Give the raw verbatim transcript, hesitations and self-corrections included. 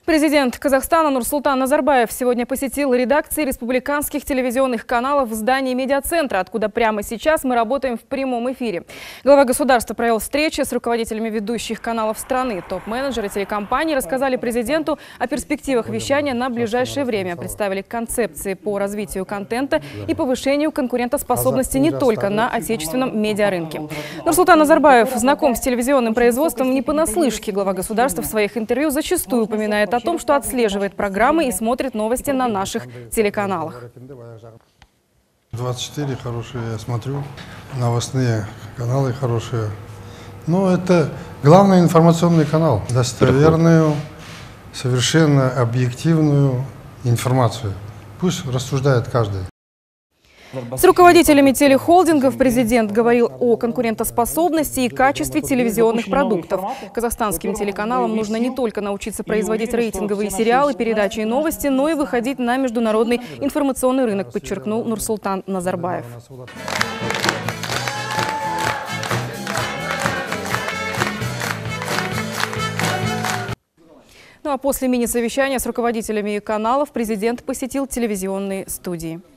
Президент Казахстана Нурсултан Назарбаев сегодня посетил редакции республиканских телевизионных каналов в здании медиацентра, откуда прямо сейчас мы работаем в прямом эфире. Глава государства провел встречи с руководителями ведущих каналов страны. Топ-менеджеры телекомпаний рассказали президенту о перспективах вещания на ближайшее время, представили концепции по развитию контента и повышению конкурентоспособности не только на отечественном медиарынке. Нурсултан Назарбаев знаком с телевизионным производством не понаслышке. Глава государства в своих интервью зачастую упоминает о том, что отслеживает программы и смотрит новости на наших телеканалах. двадцать четыре хорошие, я смотрю, новостные каналы хорошие. Но это главный информационный канал, достоверную, совершенно объективную информацию. Пусть рассуждает каждый. С руководителями телехолдингов президент говорил о конкурентоспособности и качестве телевизионных продуктов. Казахстанским телеканалам нужно не только научиться производить рейтинговые сериалы, передачи и новости, но и выходить на международный информационный рынок, подчеркнул Нурсултан Назарбаев. Ну а после мини-совещания с руководителями каналов президент посетил телевизионные студии.